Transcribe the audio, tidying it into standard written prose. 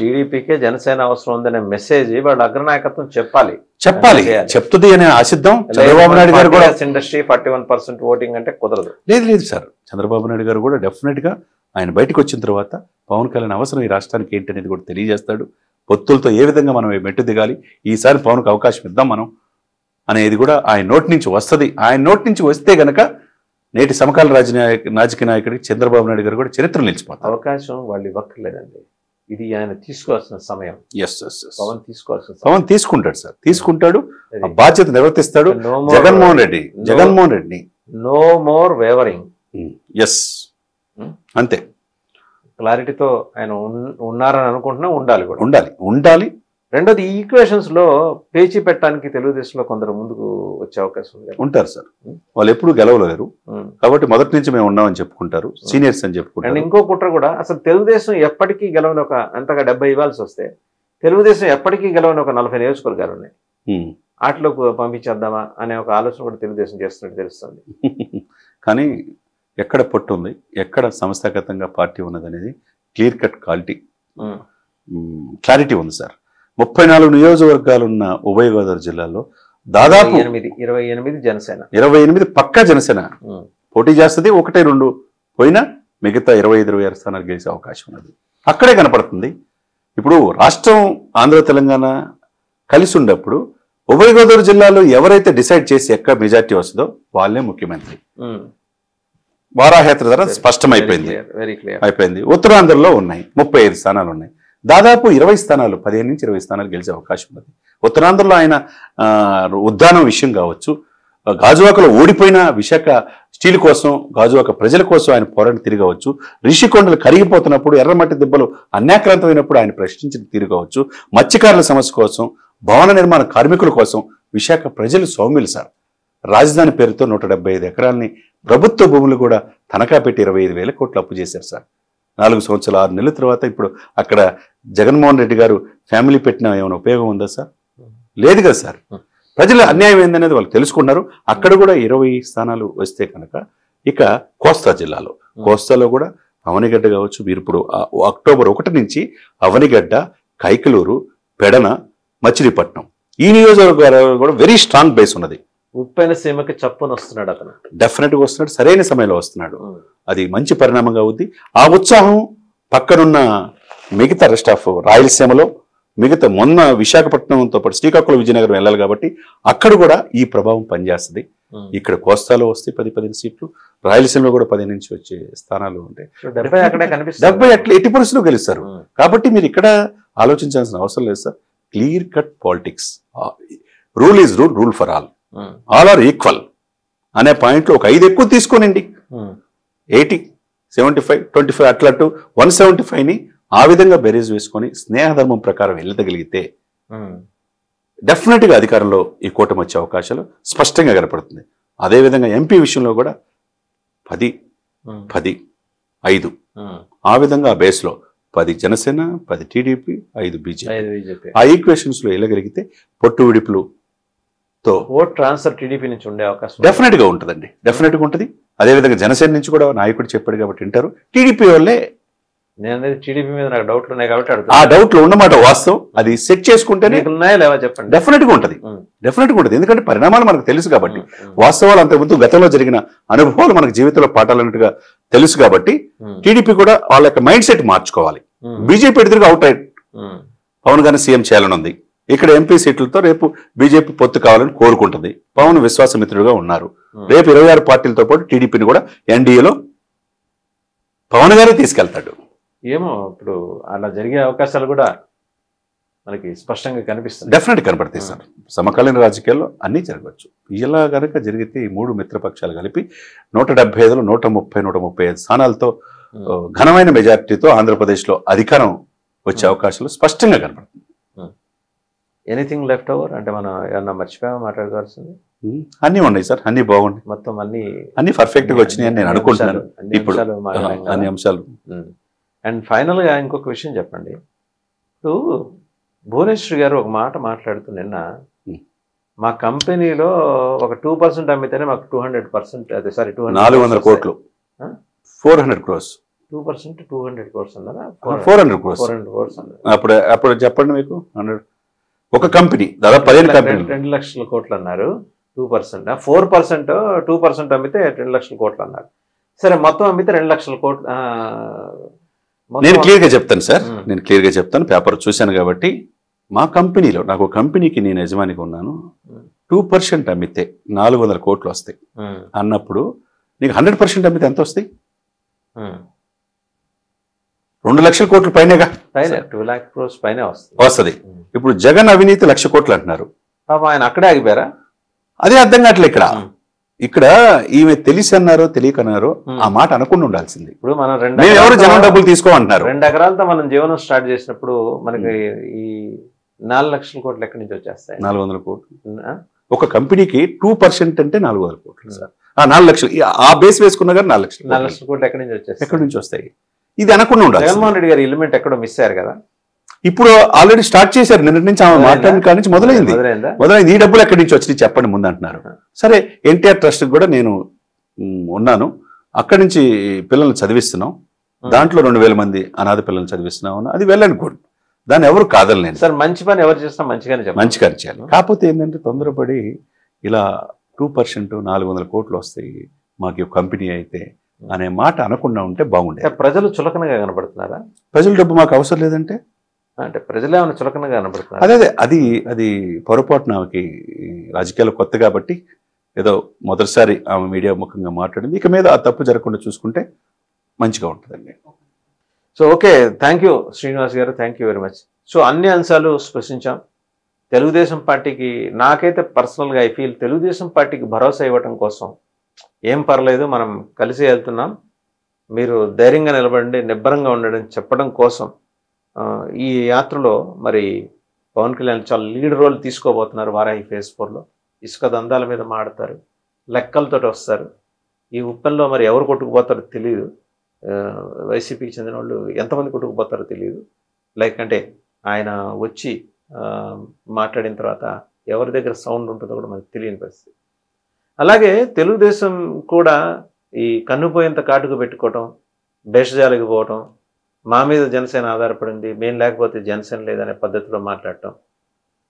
టీడీపీకే జనసేన అవసరం ఉందనే మెసేజ్ వాళ్ళ అగ్రనాయకత్వం చెప్పాలి చెప్తుంది అని ఆశిద్దాం. చంద్రబాబు నాయుడు గారు కూడా ఇండస్ట్రీ 41% ఓటింగ్ అంటే కుదరదు. లేదు సార్, చంద్రబాబు నాయుడు గారు కూడా డెఫినెట్ గా ఆయన బయటకు వచ్చిన తర్వాత పవన్ కళ్యాణ్ అవసరం ఈ రాష్ట్రానికి ఏంటి అనేది కూడా తెలియజేస్తాడు. పొత్తులతో ఏ విధంగా మనం మెట్టు దిగాలి, ఈసారి పవన్కి అవకాశం ఇద్దాం మనం అనేది కూడా ఆయన నోటి నుంచి వస్తుంది. ఆయన నోటి నుంచి వస్తే గనక నేటి సమకాల రాజకీయ నాయకుడికి చంద్రబాబు నాయుడు గారు కూడా చరిత్ర నిలిచిపోతారు. అవకాశం వాళ్ళు ఇవ్వక్కర్లేదండి, ఇది ఆయన తీసుకోవాల్సిన సమయం. పవన్ తీసుకుంటాడు సార్, తీసుకుంటాడు, బాధ్యత నిర్వర్తిస్తాడు. Jaganmohan Reddy no more wavering. Yes, అంతే క్లారిటీతో ఆయన ఉన్నారని అనుకుంటున్నా, ఉండాలి. రెండోది, ఈ ఈక్వేషన్స్ లో పేచి పెట్టడానికి తెలుగుదేశంలో కొందరు ముందుకు వచ్చే అవకాశం ఉంటారు సార్. వాళ్ళు ఎప్పుడు గెలవలేరు కాబట్టి మొదటి నుంచి మేము ఉన్నామని చెప్పుకుంటారు, సీనియర్స్ అని చెప్పుకుంటారు. అండ్ ఇంకో కుట్ర కూడా, అసలు తెలుగుదేశం ఎప్పటికీ గెలవని ఒక అంతగా 70 ఇవ్వాల్సి వస్తే తెలుగుదేశం ఎప్పటికీ గెలవని ఒక 40 నియోజకవర్గాలు ఉన్నాయి, వాటిలోకి పంపించేద్దామా అనే ఒక ఆలోచన కూడా తెలుగుదేశం చేస్తున్నట్టు తెలుస్తుంది. కానీ ఎక్కడ పట్టు ఉంది, ఎక్కడ సంస్థాగతంగా పార్టీ ఉన్నది అనేది క్లియర్ కట్ క్లారిటీ ఉంది సార్. 34 నియోజకవర్గాలు ఉన్న ఉభయ గోదావరి జిల్లాలో దాదాపు 28 జనసేన, 28 పక్కా జనసేన పోటీ చేస్తుంది. 1-2 పోయినా మిగతా 25-26 స్థానాలు గెలిచే అవకాశం ఉన్నది. అక్కడే కనపడుతుంది. ఇప్పుడు రాష్ట్రం ఆంధ్ర తెలంగాణ కలిసి ఉన్నప్పుడు ఉభయ గోదావరి జిల్లాలో ఎవరైతే డిసైడ్ చేసి ఎక్కడ మెజార్టీ వస్తుందో వాళ్ళే ముఖ్యమంత్రి. వారాహయాత్ర ద్వారా స్పష్టమైపోయింది. ఉత్తరాంధ్రలో ఉన్నాయి 35 స్థానాలు ఉన్నాయి. దాదాపు 20 స్థానాలు, 15 నుంచి 20 స్థానాలు గెలిచే అవకాశం ఉన్నది. ఉత్తరాంధ్రలో ఆయన ఉద్దానం విషయం కావచ్చు, గాజువాకలో ఓడిపోయిన విశాఖ స్టీల్ కోసం, గాజువాక ప్రజల కోసం ఆయన పోరాటం తిరగవచ్చు, రిషికొండలు కరిగిపోతున్నప్పుడు, ఎర్రమట్టి దిబ్బలు అన్యాక్రాంతమైనప్పుడు ఆయన ప్రశ్నించిన తిరగవచ్చు, మత్స్యకారుల సమస్య కోసం, భవన నిర్మాణ కార్మికుల కోసం విశాఖ ప్రజలు సౌమ్యులు సార్. రాజధాని పేరుతో 175 ఎకరాలని ప్రభుత్వ భూములు కూడా తనఖా పెట్టి 25,000 కోట్లు అప్పు చేశారు సార్. 4 సంవత్సరాలు 6 నెలల తర్వాత ఇప్పుడు అక్కడ జగన్మోహన్ రెడ్డి గారు ఫ్యామిలీ పెట్టిన ఏమైనా ఉపయోగం ఉందా సార్? లేదు కదా సార్. ప్రజల అన్యాయం ఏందనేది వాళ్ళు తెలుసుకున్నారు. అక్కడ కూడా 20 స్థానాలు వస్తే కనుక ఇక కోస్తాలో కూడా అవనిగడ్డ కావచ్చు, మీరు ఇప్పుడు అక్టోబర్ 1 నుంచి అవనిగడ్డ, కైకలూరు, పెడన, మచిలీపట్నం ఈ నియోజకవర్గాలు కూడా వెరీ స్ట్రాంగ్ బేస్ ఉన్నది. ఉప్పైన సీమకి చప్పున వస్తున్నాడు అతను, డెఫినెట్గా వస్తున్నాడు, సరైన సమయంలో వస్తున్నాడు. అది మంచి పరిణామంగా అవుద్ది. ఆ ఉత్సాహం పక్కనున్న మిగతా రెస్ట్ ఆఫ్ రాయలసీమలో, మిగతా మొన్న విశాఖపట్నంతో పాటు శ్రీకాకుళం, విజయనగరం వెళ్ళాలి కాబట్టి అక్కడ కూడా ఈ ప్రభావం పనిచేస్తుంది. ఇక్కడ కోస్తాలో వస్తే 10-15 సీట్లు, రాయలసీమలో కూడా 10 నుంచి వచ్చే స్థానాలు ఉంటాయి. 70 అట్లా ఎట్టి పరిస్థితుల్లో గెలుస్తారు. కాబట్టి మీరు ఇక్కడ ఆలోచించాల్సిన అవసరం లేదు sir. Clear cut politics, rule is rule for all are equal అనే పాయింట్లో ఒక 5 ఎక్కువ తీసుకోనండి. 80, 75, 25 అట్లా 175ని ఆ విధంగా బెరీజ్ వేసుకొని స్నేహధర్మం ప్రకారం వెళ్ళగలిగితే డెఫినెట్గా అధికారంలో ఈ కూటమి వచ్చే అవకాశాలు స్పష్టంగా కనపడుతుంది. అదేవిధంగా ఎంపీ విషయంలో కూడా 10-5 ఆ విధంగా బేస్లో 10 జనసేన, 10 టీడీపీ, 5 బీజేపీ. ఆ ఈక్వేషన్స్ లో వెళ్ళగలిగితే పొట్టు విడుపులు ఓట్ ట్రాన్స్ఫర్ టీడీపీ నుంచి ఉండే అవకాశం డెఫినెట్గా ఉంటుందండి, డెఫినెట్గా ఉంటుంది. అదేవిధంగా జనసేన నుంచి కూడా నాయకుడు చెప్పాడు కాబట్టి వింటారు. టీడీపీ వాళ్ళే, నేను టీడీపీ మీద నాకు డౌట్లు ఉన్నాయి కాబట్టి ఆ డౌట్లు ఉన్నమాట వాస్తవం. అది సెట్ చేసుకుంటేనే చెప్పండి, డెఫినెట్గా ఉంటుంది. ఎందుకంటే పరిణామాలు మనకు తెలుసు కాబట్టి, వాస్తవాలు అంతకుముందు గతంలో జరిగిన అనుభవాలు మనకు జీవితంలో పాఠాలన్నట్టుగా తెలుసు కాబట్టి టీడీపీ కూడా వాళ్ళ యొక్క మైండ్ సెట్ మార్చుకోవాలి. బీజేపీ ఎదురుగా అవుట్ రైట్ పవన్ గారిని సీఎం చేయాలని ఉంది. ఇక్కడ ఎంపీ సీట్లతో రేపు బీజేపీ పొత్తు కావాలని కోరుకుంటుంది. పవన్ విశ్వాసమిత్రుడుగా ఉన్నారు. రేపు 26 పార్టీలతో పాటు టీడీపీని కూడా ఎన్డీఏలో పవన్ గారే తీసుకెళ్తాడు. ఏమో ఇప్పుడు అలా జరిగే అవకాశాలు కూడా మనకి స్పష్టంగా కనిపిస్తుంది. డెఫినెట్గా కనపడతాయి సార్. సమకాలీన రాజకీయాల్లో అన్నీ జరగవచ్చు. ఇలా కనుక జరిగితే ఈ 3 మిత్రపక్షాలు కలిపి 175లో 135 స్థానాలతో ఘనమైన మెజార్టీతో ఆంధ్రప్రదేశ్లో అధికారం వచ్చే అవకాశాలు స్పష్టంగా కనపడుతుంది. ఎనీథింగ్ లెఫ్ట్ ఓవర్ అంటే మనం ఏమన్నా మర్చిపోయామా మాట్లాడుకోవాల్సింది? అన్నీ ఉన్నాయి సార్, అన్నీ బాగున్నాయి, మొత్తం అన్ని పర్ఫెక్ట్గా వచ్చినాయని నేను అనుకుంటున్నాను. ఇప్పుడు అన్ని అంశాలు. అండ్ ఫైనల్గా ఇంకొక విషయం చెప్పండి. ఇప్పుడు భువనేశ్వర్ గారు ఒక మాట మాట్లాడుతూ నిన్న, మా కంపెనీలో ఒక 2% అమ్మితేనే మాకు 200%, అదే సారీ 400 కోట్లు, 400 crores 2% 200 crores అన్నారా? 400 crores. 400 crores అన్నారు. అప్పుడు చెప్పండి మీకు 100 ఒక కంపెనీ దాదాపు 15 కంపెనీలు 2 లక్షల కోట్లు అన్నారు. 2%, 4%, 2% అమ్మితే 2 లక్షల కోట్లు అన్నారు. సరే, మొత్తం అమ్మితే 2 లక్షల కోట్లు. నేను క్లియర్గా చెప్తాను సార్, నేను క్లియర్గా చెప్తాను. పేపర్ చూశాను కాబట్టి మా కంపెనీలో నాకు కంపెనీకి నేను యజమానిగా ఉన్నాను. 2% అమ్మితే 400 కోట్లు వస్తాయి అన్నప్పుడు నీకు 100% అమ్మితే ఎంత వస్తాయి? 2 లక్షల కోట్ల పైనగా, 2 lakh crores పైన వస్తుంది. ఇప్పుడు జగన్ అవినీతి 1,00,000 కోట్లు అంటున్నారు. ఆయన అక్కడే ఆగిపోయారా? అదే అర్థం కావట్లే. ఇక్కడ ఈమె తెలిసి అన్నారో తెలియకన్నారో ఆ మాట అనుకుని ఉండాల్సింది. ఇప్పుడు మనం ఎవరు జనం డబ్బులు తీసుకోమంటున్నారు. 2 ఎకరాలతో మనం జీవనం స్టార్ట్ చేసినప్పుడు మనకి ఈ 4 లక్షల కోట్లు ఎక్కడి నుంచి వచ్చేస్తాయి? 400 కోట్లు. ఒక కంపెనీకి 2% అంటే 400 కోట్లు సార్. 4 లక్షలు ఆ బేస్ వేసుకున్నా కానీ 4 లక్షలు. 4 లక్షల కోట్లు ఎక్కడి నుంచి వచ్చేస్తాయి? ఎక్కడి నుంచి వస్తాయి? ఇది అనుకుని ఉండాలి. జగన్మోహన్ రెడ్డి గారు ఎలిమెంట్ ఎక్కడో మిస్ అయ్యారు కదా. ఇప్పుడు ఆల్రెడీ స్టార్ట్ చేశారు. నిన్నటి నుంచి ఆమె మాట్లాడిన కాడి నుంచి మొదలైంది. ఈ డబ్బులు ఎక్కడి నుంచి వచ్చినాయి చెప్పండి ముందు అంటున్నారు. సరే, ఎన్టీఆర్ ట్రస్ట్ కూడా నేను ఉన్నాను, అక్కడి నుంచి పిల్లల్ని చదివిస్తున్నాం. దాంట్లో 2,000 మంది అనాథ పిల్లల్ని చదివిస్తున్నాం. అది వెళ్ళండి కూడా, దాన్ని ఎవరు కాదలేను సార్. మంచి పని ఎవరు చేసినా మంచిగానే చేయాలి. కాకపోతే ఏంటంటే తొందరపడి ఇలా 2% 400 కోట్లు వస్తాయి మాకు కంపెనీ అయితే అనే మాట అనకుండా ఉంటే బాగుండేది. ప్రజలు చులకనగా కనబడుతున్నారా? ప్రజల డబ్బు మాకు అవసరం లేదంటే అంటే ప్రజలు ఏమైనా చులకనగా కనబడుతున్నారు? అది పొరపాటున ఆమెకి రాజకీయాలు కొత్త కాబట్టి ఏదో మొదటిసారి ఆమె మీడియా ముఖంగా మాట్లాడింది. ఇక మీద ఆ తప్పు జరగకుండా చూసుకుంటే మంచిగా ఉంటుందండి. So okay, thank you Srinivas గారు, thank you very much. So అన్ని అంశాలు స్పృశించాం. తెలుగుదేశం పార్టీకి నాకైతే పర్సనల్గా ఐ ఫీల్ తెలుగుదేశం పార్టీకి భరోసా ఇవ్వటం కోసం ఏం పర్లేదు, మనం కలిసి వెళ్తున్నాం, మీరు ధైర్యంగా నిలబడండి, నిబ్బరంగా ఉండడం చెప్పడం కోసం ఈ యాత్రలో మరి పవన్ కళ్యాణ్ చాలా లీడ్ రోల్ తీసుకోబోతున్నారు. వారాహి ఫేజ్ 4లో ఇసుక దందాల మీద మాడతారు, లెక్కలతో వస్తారు. ఈ ఉప్పెన్లో మరి ఎవరు కొట్టుకుపోతారో తెలియదు. వైసీపీకి చెందిన వాళ్ళు ఎంతమంది కొట్టుకుపోతారో తెలియదు. లైక్ అంటే ఆయన వచ్చి మాట్లాడిన తర్వాత ఎవరి దగ్గర సౌండ్ ఉంటుందో కూడా మనకు తెలియని పరిస్థితి. అలాగే తెలుగుదేశం కూడా ఈ కన్నుపోయేంత కాటుకు పెట్టుకోవటం, భేషజాలకు పోవటం, మా మీద జనసేన ఆధారపడింది, మేము లేకపోతే జనసేన లేదనే పద్ధతిలో మాట్లాడటం,